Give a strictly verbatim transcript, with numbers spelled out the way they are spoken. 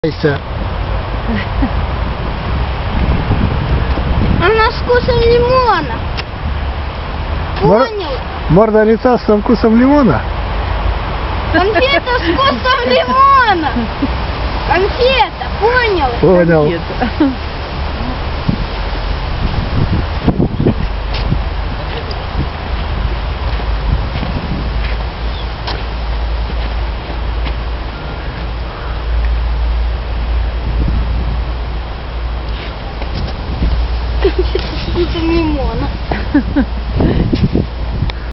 Она с вкусом лимона. Мор- Понял? Морда лица со вкусом лимона? Конфета с вкусом лимона. Конфета, понял? Понял. Нет. Конфета с вкусом лимона.